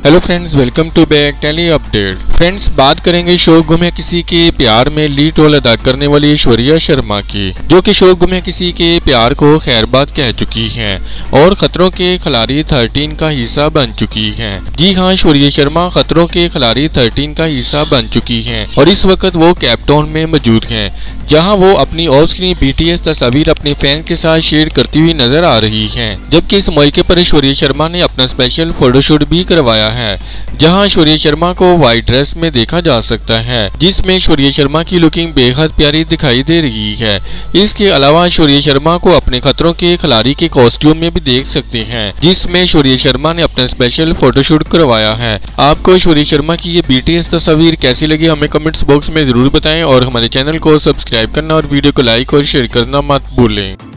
Hello friends, welcome to back tele update. Friends, बात करेंगे शौक गुम है किसी के प्यार में लीड रोल अदा करने वाली ऐश्वर्या शर्मा की, जो कि शौक गुम है किसी के प्यार को खैरबाद कह चुकी हैं और खतरों के खिलाड़ी 13 का हिस्सा बन चुकी हैं। जी हां, ऐश्वर्या शर्मा खतरों के खिलाड़ी 13 का हिस्सा बन चुकी हैं और इस वक्त वो केप टाउन में मौजूद हैं, जहां वो अपनी ऑफ स्क्रीन BTS तस्वीर अपने फैन के साथ शेयर करती हुई नजर आ रही हैं। जबकि इस मौके पर ऐश्वर्या शर्मा ने अपना स्पेशल फोटोशूट भी करवाया है, जहां ऐश्वर्या शर्मा को व्हाइट ड्रेस में देखा जा सकता है, जिसमें ऐश्वर्या शर्मा की लुकिंग बेहद प्यारी दिखाई दे रही है। इसके अलावा ऐश्वर्या शर्मा को अपने खतरों के खिलाड़ी के कॉस्ट्यूम में भी देख सकते हैं, जिसमें ऐश्वर्या शर्मा ने अपना स्पेशल फोटोशूट करवाया है। आपको ऐश्वर्या शर्मा की ये BTS तस्वीर कैसी लगी हमें कमेंट्स बॉक्स में जरूर बताएं और हमारे चैनल को सब्सक्राइब करना और वीडियो को लाइक और शेयर करना मत भूलें।